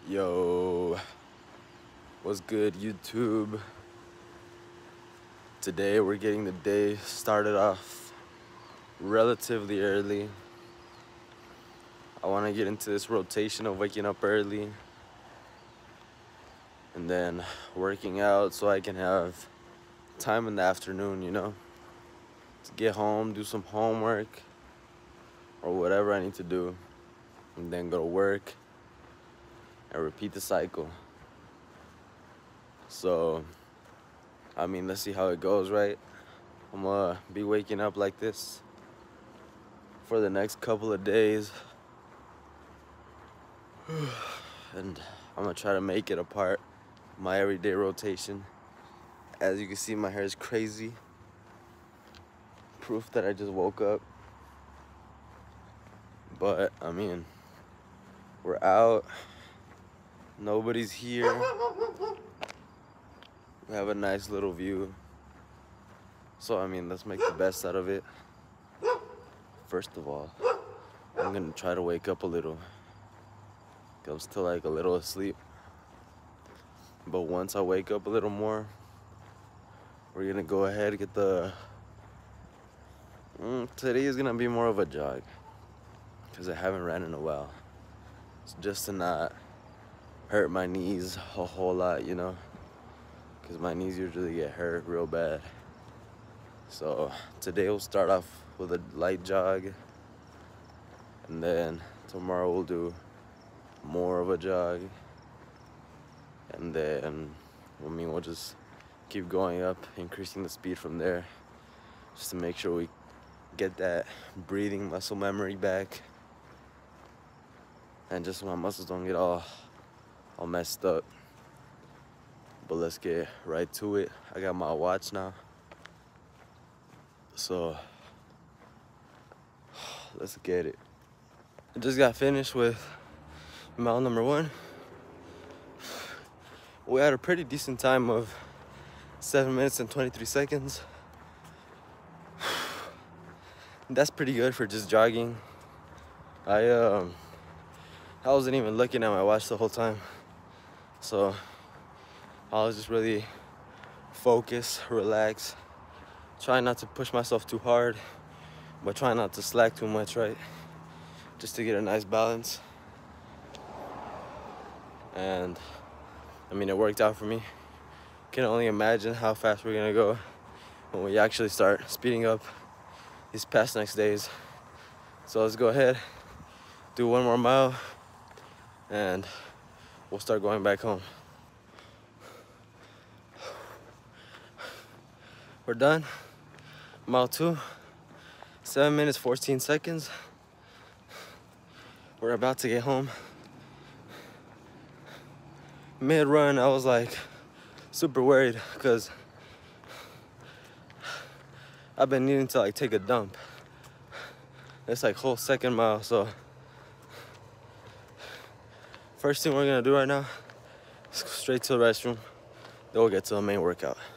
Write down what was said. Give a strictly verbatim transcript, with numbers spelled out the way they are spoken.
Yo, what's good, YouTube? Today we're getting the day started off relatively early. I want to get into this rotation of waking up early and then working out so I can have time in the afternoon, you know, to get home, do some homework or whatever I need to do, and then go to work and repeat the cycle. So, I mean, let's see how it goes, right? I'm gonna be waking up like this for the next couple of days. And I'm gonna try to make it a part of my everyday rotation. As you can see, my hair is crazy. Proof that I just woke up. But, I mean, we're out. Nobody's here. We have a nice little view. So, I mean, let's make the best out of it. First of all, I'm gonna try to wake up a little. I'm still like a little asleep. But once I wake up a little more, we're gonna go ahead and get the... Mm, today is gonna be more of a jog, because I haven't ran in a while. It's just to not hurt my knees a whole lot, you know? Because my knees usually get hurt real bad. So today we'll start off with a light jog, and then tomorrow we'll do more of a jog, and then I mean we'll just keep going up, increasing the speed from there, just to make sure we get that breathing muscle memory back, and just so my muscles don't get all all messed up. But let's get right to it. I got my watch now, so let's get it. I just got finished with mile number one. We had a pretty decent time of seven minutes and twenty-three seconds. That's pretty good for just jogging. I um I wasn't even looking at my watch the whole time, so I was just really focused, relaxed, trying not to push myself too hard, but trying not to slack too much, right? Just to get a nice balance. And I mean, it worked out for me. Can only imagine how fast we're gonna go when we actually start speeding up these past next days. So let's go ahead, do one more mile, and we'll start going back home. We're done. Mile two, seven minutes, fourteen seconds. We're about to get home. Mid-run, I was like super worried because I've been needing to like take a dump. It's like whole second mile, so first thing we're gonna do right now is go straight to the restroom, then we'll get to the main workout.